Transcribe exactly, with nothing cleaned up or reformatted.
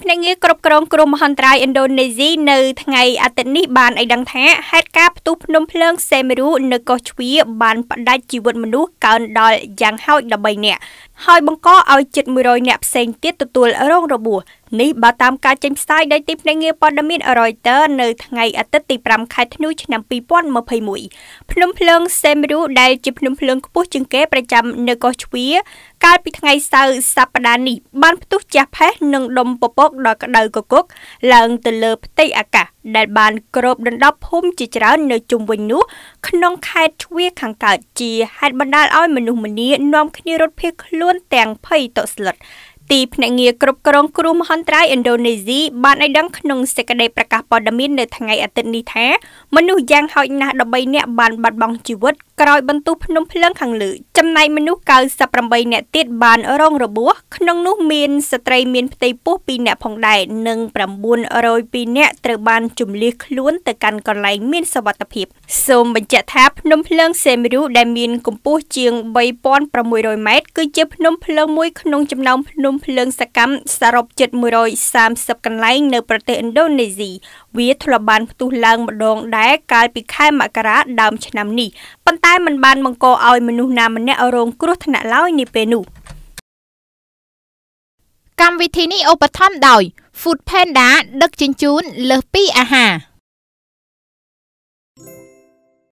ភ្នាក់ងារគ្រប់គ្រងគ្រោះមហន្តរាយឥណ្ឌូនេស៊ីនៅថ្ងៃអាទិត្យនេះបានឲ្យដឹងថាហេតុការណ៍ផ្ទុះភ្នំភ្លើងសេមេរូនៅកោះជ្វាបានផ្ដាច់ជីវិតមនុស្សកើនដល់យ៉ាងហោចដល់បីនាក់ហើយបង្កឲ្យជិតមួយរយនាក់ផ្សេងទៀតទទួលរងរបួសនេះបើតាមការចេញផ្សាយដោយទីភ្នាក់ងារព័ត៌មាន Reuters នៅថ្ងៃអាទិត្យទីប្រាំខែធ្នូឆ្នាំពីរពាន់ម្ភៃមួយភ្នំភ្លើងសេមេរូដែលជាភ្នំភ្លើងខ្ពស់ជាងគេប្រចាំនៅកោះជ្វាកាលពីថ្ងៃសៅរ៍សប្តាហ៍នេះបានផ្ទុះជះផេះនិងដុំពពកដល់ក្តៅគគុកឡើងទៅលើផ្ទៃអាកាសដែលបានគ្របដណ្ដប់ភូមិជាច្រើននៅជុំវិញនោះក្នុងខេត្តជ្វាខាងកើតជាហេតុបណ្ដាលឲ្យមនុស្សម្នានាំគ្នារត់ភៀសខ្លួនទាំងភ័យតក់ស្លុតទីភ្នាក់ងារគ្រប់គ្រងគ្រោះមហន្តរាយឥណ្ឌូនេស៊ីបានឲ្យដឹងក្នុងសេចក្តីប្រកាសព័ត៌មាននៅថ្ងៃអាទិត្យនេះថាមនុស្សយ៉ាងហោចណាស់13នាក់បានបាត់បង់ជីវិតក្រោយបន្ទុះភ្នំភ្លើងខាងលើចំណែកមនុស្សកៅសិបប្រាំបីនាក់ទៀតបានរងរបួសក្នុងនោះមានស្ត្រីមានផ្ទៃពោះពីរនាក់ផងដែរនិង៩រយពីរនាក់ត្រូវបានជម្លៀសខ្លួនទៅកាន់កន្លែងមានសុវត្ថិភាពសូមបញ្ជាក់ថាភ្នំភ្លើងសេមេរូដែលមានកម្ពស់ជាងបីពាន់ប្រាំមួយរយម៉ែត្រគឺជាភ្នំភ្លើងមួយក្នុងចំណោមភ្នំភ្លើងសកម្មសរុបជិតមួយរយសាមសិបកន្លែងនៅប្រទេសឥណ្ឌូនេស៊ីវាធ្លាប់បានផ្ទុះឡើងម្ដងដែរកាលពីខែមករាដើមឆ្នាំនេះប៉ុន្តែมันបានបង្កឲ្យមនុស្សណាម្នាក់រងគ្រោះថ្នាក់ឡើយនាពេលនោះកម្មវិធីនេះឧបត្ថម្ភដោយ Food Panda ដឹកជញ្ជូនលើសពីអាហារ